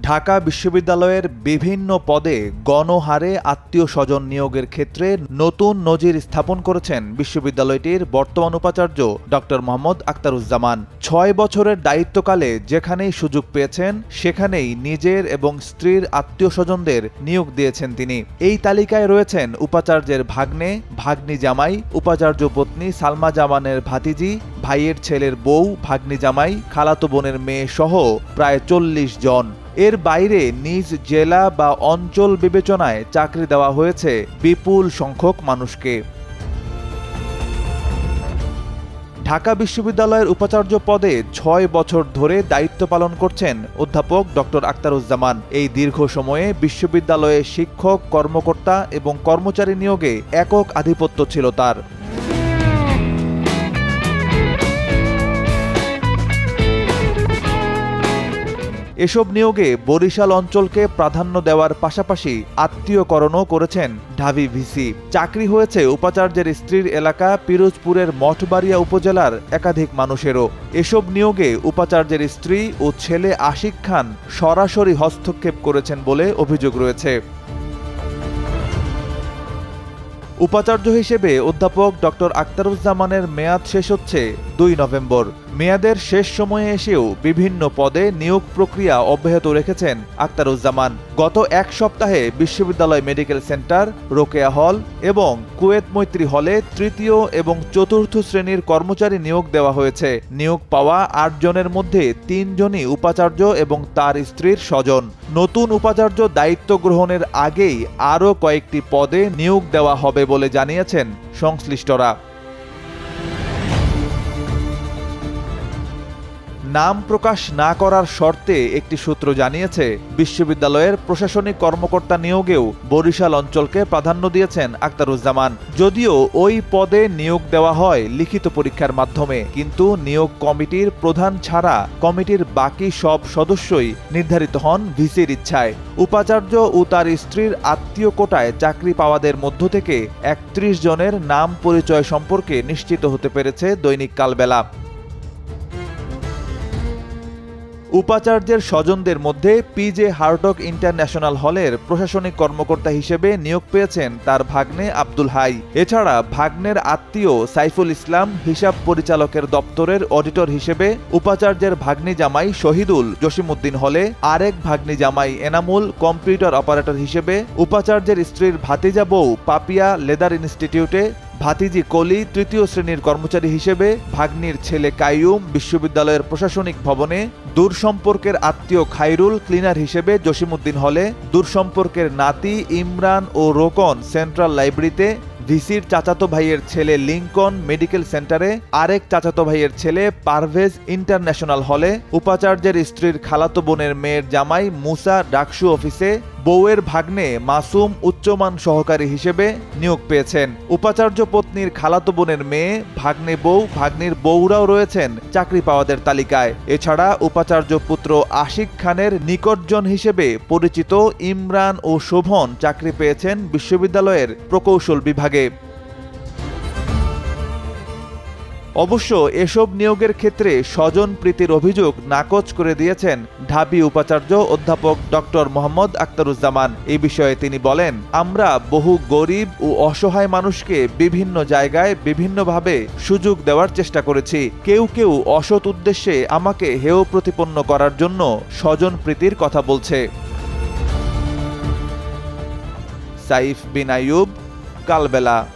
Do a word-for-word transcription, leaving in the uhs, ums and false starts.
ঢাকা বিশ্ববিদ্যালয়ের বিভিন্ন পদে গণহারে আত্মীয় স্বজন নিয়োগের ক্ষেত্রে নতুন নজির স্থাপন করেছেন বিশ্ববিদ্যালয়টির বর্তমান উপাচার্য ডক্টর মোহাম্মদ আখতারুজ্জামান। ছয় বছরের দায়িত্বকালে যেখানেই সুযোগ পেয়েছেন সেখানেই নিজের এবং স্ত্রীর আত্মীয় স্বজনদের নিয়োগ দিয়েছেন তিনি। এই তালিকায় রয়েছেন উপাচার্যের ভাগ্নে, ভাগ্নি জামাই, উপাচার্য পত্নী সালমা জামানের ভাতিজি, ভাইয়ের ছেলের বউ, ভাগ্নি জামাই, খালাতো বোনের মেয়ে সহ প্রায় চল্লিশ জন। এর বাইরে নিজ জেলা বা অঞ্চল বিবেচনায় চাকরি দেওয়া হয়েছে বিপুল সংখ্যক মানুষকে। ঢাকা বিশ্ববিদ্যালয়ের উপাচার্য পদে ছয় বছর ধরে দায়িত্ব পালন করছেন অধ্যাপক ডক্টর আখতারুজ্জামান। এই দীর্ঘ সময়ে বিশ্ববিদ্যালয়ে শিক্ষক, কর্মকর্তা এবং কর্মচারী নিয়োগে একক আধিপত্য ছিল তার। এসব নিয়োগে বরিশাল অঞ্চলকে প্রাধান্য দেওয়ার পাশাপাশি আত্মীয়করণও করেছেন ঢাবি ভিসি। চাকরি হয়েছে উপাচার্যের স্ত্রীর এলাকা পিরোজপুরের মঠবাড়িয়া উপজেলার একাধিক মানুষেরও। এসব নিয়োগে উপাচার্যের স্ত্রী ও ছেলে আশিক খান সরাসরি হস্তক্ষেপ করেছেন বলে অভিযোগ রয়েছে। উপাচার্য হিসেবে অধ্যাপক ডক্টর আখতারুজ্জামানের মেয়াদ শেষ হচ্ছে দুই নভেম্বর। মেয়াদের শেষ সময়ে এসেও বিভিন্ন পদে নিয়োগ প্রক্রিয়া অব্যাহত রেখেছেন আখতারুজ্জামান। গত এক সপ্তাহে বিশ্ববিদ্যালয় মেডিকেল সেন্টার, রোকেয়া হল এবং কুয়েত মৈত্রী হলে তৃতীয় এবং চতুর্থ শ্রেণীর কর্মচারী নিয়োগ দেওয়া হয়েছে। নিয়োগ পাওয়া আট জনের মধ্যে তিনজনই উপাচার্য এবং তার স্ত্রীর স্বজন। নতুন উপাচার্য দায়িত্ব গ্রহণের আগেই আরও কয়েকটি পদে নিয়োগ দেওয়া হবে বলে জানিয়েছেন সংশ্লিষ্টরা। নাম প্রকাশ না করার শর্তে একটি সূত্র জানিয়েছে, বিশ্ববিদ্যালয়ের প্রশাসনিক কর্মকর্তা নিয়োগেও বরিশাল অঞ্চলকে প্রাধান্য দিয়েছেন আখতারুজ্জামান। যদিও ওই পদে নিয়োগ দেওয়া হয় লিখিত পরীক্ষার মাধ্যমে, কিন্তু নিয়োগ কমিটির প্রধান ছাড়া কমিটির বাকি সব সদস্যই নির্ধারিত হন ভিসির ইচ্ছায়। উপাচার্য ও তার স্ত্রীর আত্মীয় কোটায় চাকরি পাওয়াদের মধ্য থেকে একত্রিশ জনের নাম পরিচয় সম্পর্কে নিশ্চিত হতে পেরেছে দৈনিক কালবেলা। উপাচার্যের স্বজনদের মধ্যে পি জে হার্টগ ইন্টারন্যাশনাল হলের প্রশাসনিক কর্মকর্তা হিসেবে নিয়োগ পেয়েছেন তার ভাগ্নে আব্দুল হাই। এছাড়া ভাগ্নের আত্মীয় সাইফুল ইসলাম হিসাব পরিচালকের দপ্তরের অডিটর হিসেবে, উপাচার্যের ভাগ্নি জামাই শহীদুল জসিমউদ্দিন হলে, আরেক ভাগ্নি জামাই এনামুল কম্পিউটার অপারেটর হিসেবে, উপাচার্যের স্ত্রীর ভাতিজা বউ পাপিয়া লেদার ইনস্টিটিউটে, ভাতিজি কলি তৃতীয় শ্রেণীর কর্মচারী হিসেবে, ভাগ্নির ছেলে কাইয়ুম বিশ্ববিদ্যালয়ের প্রশাসনিক ভবনে, দূরসম্পর্কের আত্মীয় খাইরুল ক্লিনার হিসেবে জসিমউদ্দিন হলে, দূরসম্পর্কের নাতি ইমরান ও রোকন সেন্ট্রাল লাইব্রেরিতে, ভিসির চাচাতো ভাইয়ের ছেলে লিঙ্কন মেডিকেল সেন্টারে, আরেক চাচাতো ভাইয়ের ছেলে পারভেজ ইন্টারন্যাশনাল হলে, উপাচার্যের স্ত্রীর খালাতো বোনের মেয়ের জামাই মুসা ডাকসু অফিসে, বউয়ের ভাগ্নে মাসুম উচ্চমান সহকারী হিসেবে নিয়োগ পেয়েছেন। উপাচার্য পত্নীর খালাতো বোনের মেয়ে, ভাগ্নে বউ, ভাগ্নির বউরাও রয়েছেন চাকরি পাওয়াদের তালিকায়। এছাড়া উপাচার্য পুত্র আশিক খানের নিকটজন হিসেবে পরিচিত ইমরান ও শোভন চাকরি পেয়েছেন বিশ্ববিদ্যালয়ের প্রকৌশল বিভাগে। অবশ্য এসব নিয়োগের ক্ষেত্রে স্বজন প্রীতির অভিযোগ নাকচ করে দিয়েছেন ঢাবি উপাচার্য অধ্যাপক ডক্টর মোহাম্মদ আখতারুজ্জামান। এই বিষয়ে তিনি বলেন, আমরা বহু গরিব ও অসহায় মানুষকে বিভিন্ন জায়গায় বিভিন্নভাবে সুযোগ দেওয়ার চেষ্টা করেছি। কেউ কেউ অসৎ উদ্দেশ্যে আমাকে হেয় প্রতিপন্ন করার জন্য স্বজন প্রীতির কথা বলছে। সাইফ বিন আইয়ুব, কালবেলা।